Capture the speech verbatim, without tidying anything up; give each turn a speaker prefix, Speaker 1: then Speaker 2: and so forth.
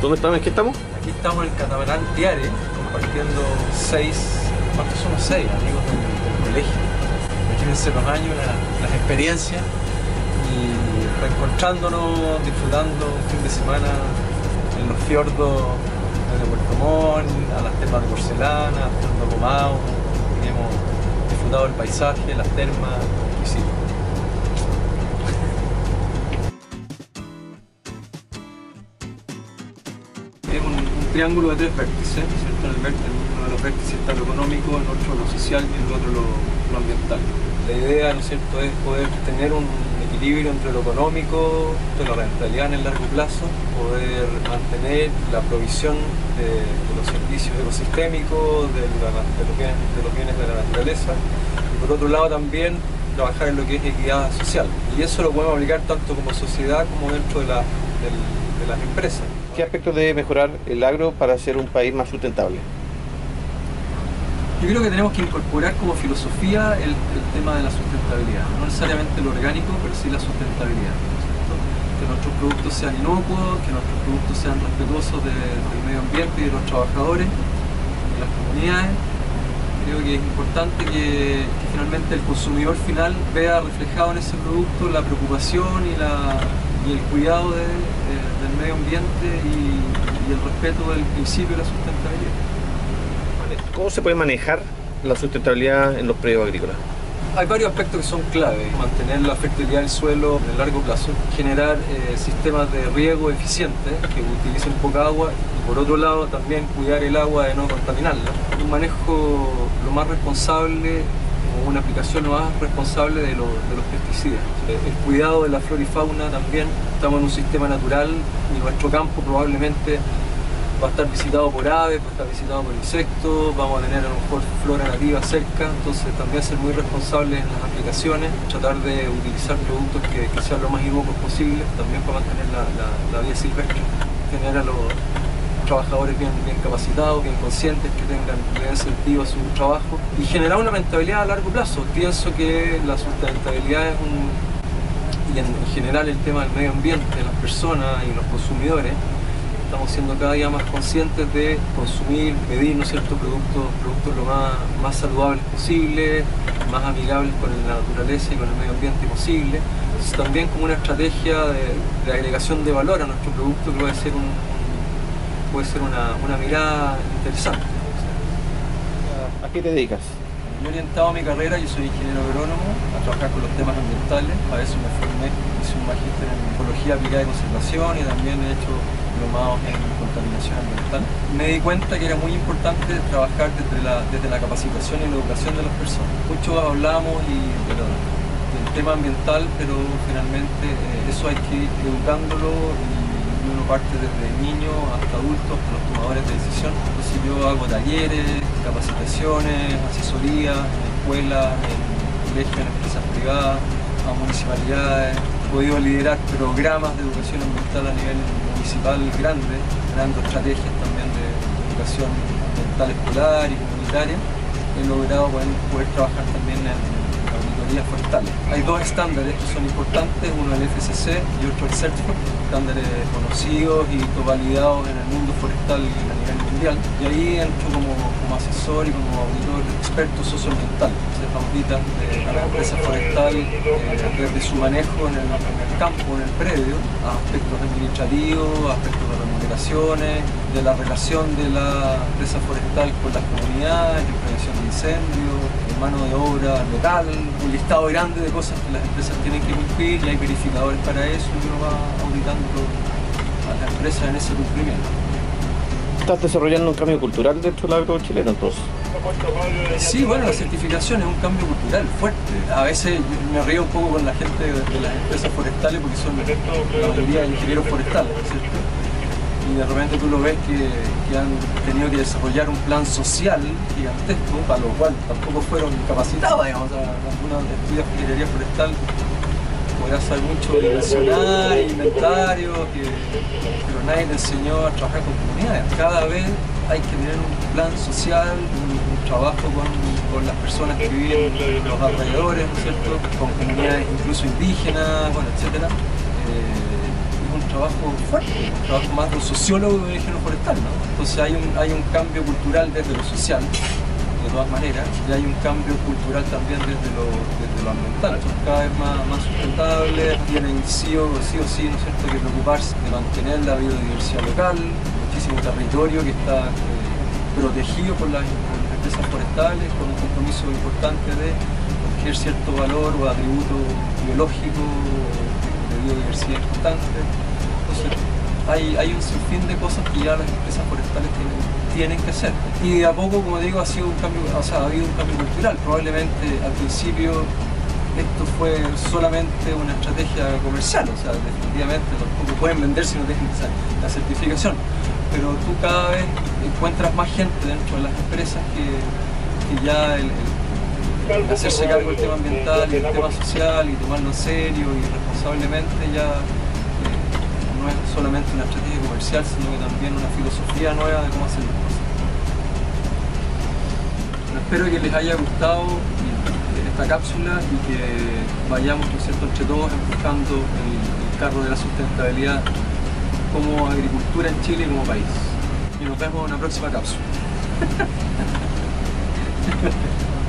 Speaker 1: ¿Dónde estamos? ¿En qué estamos?
Speaker 2: Aquí estamos en el catamarán Tiare, compartiendo seis, ¿cuántos somos? Seis amigos del, del colegio. Imagínense los años, la, las experiencias y reencontrándonos, disfrutando un fin de semana en los fiordos desde Puerto Montt, a las termas de Porcelana, hasta el Docomao. Y hemos disfrutado del paisaje, las termas, exquisito. Es un, un triángulo de tres vértices, ¿cierto? En el vértice, uno de los vértices está lo económico, en otro lo social y en el otro lo, lo ambiental. La idea, ¿no es cierto?, es poder tener un equilibrio entre lo económico, de la rentabilidad en el largo plazo, poder mantener la provisión de, de los servicios ecosistémicos, de, la, de, los bienes, de los bienes de la naturaleza, y por otro lado también trabajar en lo que es equidad social. Y eso lo podemos aplicar tanto como sociedad como dentro de, la, del, de las empresas.
Speaker 1: ¿Qué aspectos debe mejorar el agro para ser un país más sustentable?
Speaker 2: Yo creo que tenemos que incorporar como filosofía el, el tema de la sustentabilidad, no necesariamente lo orgánico, pero sí la sustentabilidad, ¿cierto? Que nuestros productos sean inocuos, que nuestros productos sean respetuosos de, del medio ambiente y de los trabajadores, de las comunidades. Creo que es importante que, que finalmente el consumidor final vea reflejado en ese producto la preocupación y, la, y el cuidado de, de, del medio ambiente y, y el respeto del principio de la sustentabilidad.
Speaker 1: ¿Cómo se puede manejar la sustentabilidad en los predios agrícolas?
Speaker 2: Hay varios aspectos que son clave. Mantener la fertilidad del suelo en el largo plazo, generar eh, sistemas de riego eficientes que utilicen poca agua y por otro lado también cuidar el agua de no contaminarla. Un manejo lo más responsable o una aplicación lo más responsable de, lo, de los pesticidas. El cuidado de la flora y fauna también. Estamos en un sistema natural y nuestro campo probablemente va a estar visitado por aves, va a estar visitado por insectos, vamos a tener a lo mejor flora nativa cerca, entonces también ser muy responsables en las aplicaciones, tratar de utilizar productos que, que sean lo más inocuos posible, también para mantener la, la, la vida silvestre, tener a los trabajadores bien, bien capacitados, bien conscientes, que tengan bien sentido a su trabajo y generar una rentabilidad a largo plazo. Pienso que la sustentabilidad es un, y en, en general el tema del medio ambiente, las personas y los consumidores, estamos siendo cada día más conscientes de consumir, pedir, ¿no es cierto?, productos, productos lo más, más saludables posible, más amigables con la naturaleza y con el medio ambiente posible. Entonces también como una estrategia de, de agregación de valor a nuestro producto que puede ser, un, puede ser una, una mirada interesante.
Speaker 1: ¿A qué te dedicas?
Speaker 2: Yo he orientado mi carrera, yo soy ingeniero agrónomo, a trabajar con los temas ambientales. Para eso me formé, hice un magíster en ecología aplicada y conservación y también he hecho diplomados en contaminación ambiental. Me di cuenta que era muy importante trabajar desde la, desde la capacitación y la educación de las personas. Mucho hablamos y, de la, del tema ambiental, pero finalmente eh, eso hay que ir educándolo y uno parte desde niños hasta adultos, hasta los tomadores de decisión. Entonces yo hago talleres, capacitaciones, asesorías en escuelas, en colegios, en empresas privadas, a municipalidades. He podido liderar programas de educación ambiental a nivel municipal grande, creando estrategias también de educación ambiental escolar y comunitaria. He logrado poder, poder trabajar también en auditorías forestales. Hay dos estándares que son importantes, uno el F C C y otro el Certified, estándares conocidos y validados en el mundo forestal a nivel mundial. Y ahí entro como, como asesor y como auditor experto socioambiental. Se auditan a la empresa forestal eh, desde su manejo en el, en el campo, en el predio, a aspectos administrativos, a aspectos de remuneraciones, de la relación de la empresa forestal con las comunidades, en prevención de incendios, mano de obra local, un listado grande de cosas que las empresas tienen que cumplir y hay verificadores para eso y uno va auditando a las empresas en ese cumplimiento.
Speaker 1: ¿Estás desarrollando un cambio cultural dentro del agro chileno entonces?
Speaker 2: Sí, bueno, la certificación es un cambio cultural fuerte. A veces me río un poco con la gente de, de las empresas forestales porque son la mayoría de ingenieros forestales, ¿cierto? Y de repente tú lo ves que, que han tenido que desarrollar un plan social gigantesco, para lo cual tampoco fueron capacitados, digamos. O sea, algunos estudios de ingeniería forestal podrás saber mucho de dimensionar, inventario, que, pero nadie te enseñó a trabajar con comunidades. Cada vez hay que tener un plan social, un, un trabajo con, con las personas que viven en los alrededores, ¿no es cierto?, con comunidades incluso indígenas, bueno, etcétera. Eh, un trabajo fuerte, un trabajo más de un sociólogo de un ingeniero forestal, ¿no? Entonces hay un, hay un cambio cultural desde lo social, de todas maneras, y hay un cambio cultural también desde lo, desde lo ambiental. Son cada vez más, más sustentables, tienen sí o, sí o sí, ¿no es cierto?, que preocuparse de mantener la biodiversidad local, muchísimo territorio que está eh, protegido por las, por las empresas forestales, con un compromiso importante de proteger cierto valor o atributo biológico de biodiversidad importante. Entonces, hay, hay un sinfín de cosas que ya las empresas forestales tienen, tienen que hacer. Y de a poco, como digo, ha sido un cambio, o sea, ha habido un cambio cultural. Probablemente al principio esto fue solamente una estrategia comercial, o sea, definitivamente tampoco pueden vender si no dejan la certificación. Pero tú cada vez encuentras más gente dentro de las empresas que, que ya el, el, el hacerse cargo del tema ambiental y el tema social y tomarlo en serio y responsablemente ya eh, no es solamente una estrategia comercial, sino que también una filosofía nueva de cómo hacer las cosas. Bueno, espero que les haya gustado esta cápsula y que vayamos, ¿no es cierto?, entre todos empujando el, el carro de la sustentabilidad como agricultura en Chile y como país. Y nos vemos en una próxima cápsula.